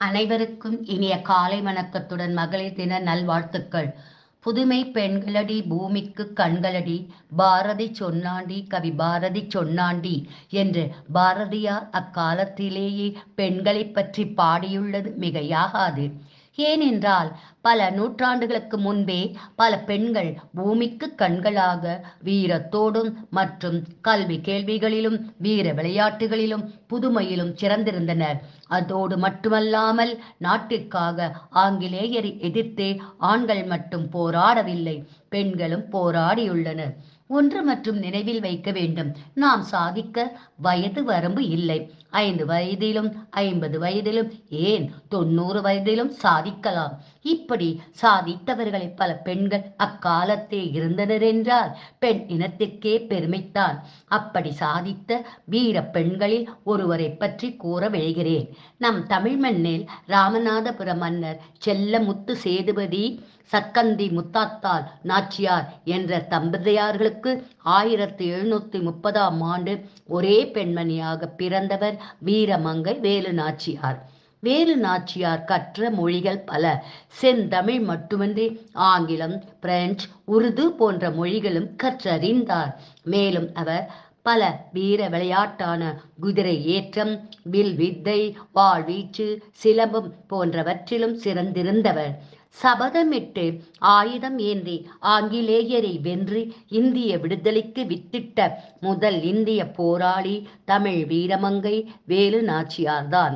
அனைவருக்கும் இனிய காலை வணக்கத்துடன் மகளிர் தின நல்வாழ்த்துக்கள். புதுமை பெண்களடி பூமிக்கு கண்களடி, பாரதி சொன்னாண்டி கவி பாரதி சொன்னாண்டி என்று பாரதியார் அக்காலத்திலேயே பெண்களைப் பற்றி பாடியுள்ளது மிகையாகாது. ஏனென்றால் பல நூற்றாண்டுகளுக்கு முன்பே பல பெண்கள் பூமிக்கு கண்களாக வீரத்தோடும் மற்றும் கல்வி கேள்விகளிலும் வீர விளையாட்டுகளிலும் புதுமையிலும் சிறந்திருந்தனர். அதோடு மட்டுமல்லாமல் நாட்டிற்காக ஆங்கிலேயரை எதிர்த்து ஆண்கள் மட்டும் போராடவில்லை, பெண்களும் போராடியுள்ளனர். ஒன்று மற்றும் நினைவில் வைக்க வேண்டும், நாம் சாதிக்க வயது வரம்பு இல்லை. 5 வயதிலும் 50 வயதிலும் ஏன் 90 வயதிலும் சாதிக்கலாம். இப்படி சாதித்தவர்களை பல பெண்கள் அக்காலத்தே இருந்தனர் என்றால் பெண் இனத்திற்கே பெருமைத்தான். அப்படி சாதித்த வீர பெண்களில் ஒருவரை பற்றி கூற விழைகிறேன். நம் தமிழ் மண்ணில் ராமநாதபுரம் மன்னர் செல்லமுத்து சேதுபதி சக்கந்தி முத்தாத்தாள் நாச்சியார் என்ற தம்பதியார்களுக்கு 1730ஆம் ஆண்டு ஒரே பெண்மணியாக பிறந்தவர் வீரமங்கை வேலு நாச்சியார். வேலு நாச்சியார் கற்ற மொழிகள் பல. செந்தமிழ் மட்டுமின்றி ஆங்கிலம், பிரெஞ்சு, உருது போன்ற மொழிகளும் கற்றறிந்தார். மேலும் அவர் பல வீர விளையாட்டான குதிரை ஏற்றம், வில் வித்தை, வாழ்வீச்சு, சிலம்பம் போன்றவற்றிலும் சிறந்திருந்தவர். சபதமிட்டு ஆயுதம் ஏந்தி ஆங்கிலேயரை வென்று இந்திய விடுதலைக்கு வித்திட்ட முதல் இந்திய போராளி தமிழ் வீரமங்கை வேலு நாச்சியார்தான்.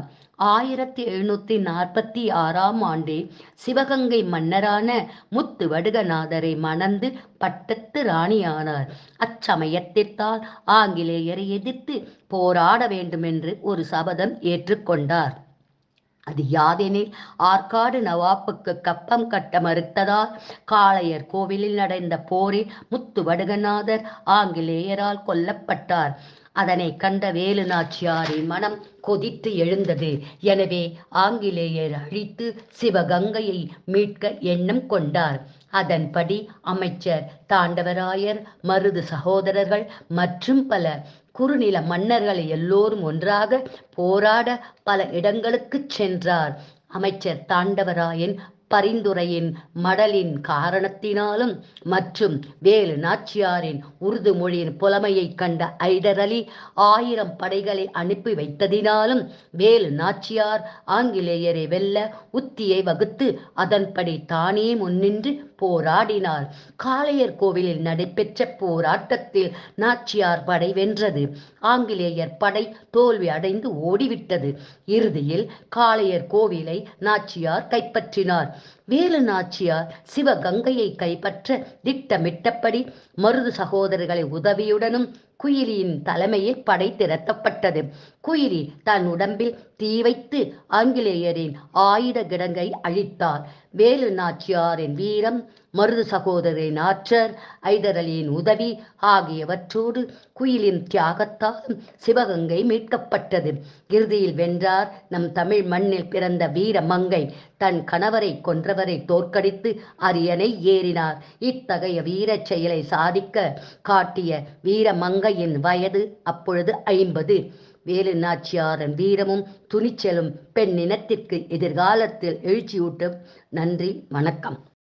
1746ஆம் ஆண்டு சிவகங்கை மன்னரான முத்துவடுகநாதரை மணந்து பட்டத்து ராணியானார். அச்சமயத்தில்தான் ஆங்கிலேயரை எதிர்த்து போராட வேண்டுமென்று ஒரு சபதம் ஏற்றுக்கொண்டார். அது யாதெனில், ஆற்காடு நவாப்புக்கு கப்பம் கட்ட மறுத்ததால் காளையர் கோவிலில் நடந்த போரில் முத்துவடுகநாதர் ஆங்கிலேயரால் கொல்லப்பட்டார். அதனை கண்ட வேலு நாச்சியாரின் மனம் கொதித்து எழுந்தது. எனவே ஆங்கிலேயர் அழித்து சிவகங்கையை மீட்க எண்ணம் கொண்டார். அதன்படி அமைச்சர் தாண்டவராயர், மருது சகோதரர்கள் மற்றும் பல குறுநில மன்னர்களை எல்லோரும் ஒன்றாக போராட பல இடங்களுக்குச் சென்றார். அமைச்சர் தாண்டவராயன் பரிந்துரையின் மடலின் காரணத்தினாலும் மற்றும் வேலு நாச்சியாரின் உருது மொழியின் புலமையை கண்ட ஐதர் அலி 1000 படைகளை அனுப்பி வைத்ததினாலும் வேலு நாச்சியார் ஆங்கிலேயரை வெல்ல உத்தியை வகுத்து அதன்படி தானே முன்னின்று போராடினார். காளையர் கோவிலில் நடைபெற்ற போராட்டத்தில் நாச்சியார் படை வென்றது. ஆங்கிலேயர் படை தோல்வி அடைந்து ஓடிவிட்டது. இறுதியில் காளையர் கோவிலை நாச்சியார் கைப்பற்றினார். வேலு நாச்சியார் சிவகங்கையை கைப்பற்ற திட்டமிட்டபடி மருது சகோதரர்களை உதவியுடனும் குயிலியின் தலைமையில் படை திரட்டப்பட்டது. குயிலி தன் உடம்பில் தீ வைத்து ஆங்கிலேயரின் ஆயுத கிடங்கை அழித்தார். வேலு நாச்சியாரின் வீரம், மருது சகோதரின் ஆற்றல், ஐதர் அலியின் உதவி ஆகியவற்றோடு குயிலின் தியாகத்தாலும் சிவகங்கை மீட்கப்பட்டது. இறுதியில் வென்றார் நம் தமிழ் மண்ணில் பிறந்த வீரமங்கை. தன் கணவரை கொன்றவரை தோற்கடித்து அரியணை ஏறினார். இத்தகைய வீரச் செயலை சாதிக்க காட்டிய வீரமங்கையின் வயது அப்பொழுது 50. வேலு நாச்சியாரின் வீரமும் துணிச்சலும் பெண்ணினத்திற்கு எதிர்காலத்தில் எழுச்சியூட்டும். நன்றி, வணக்கம்.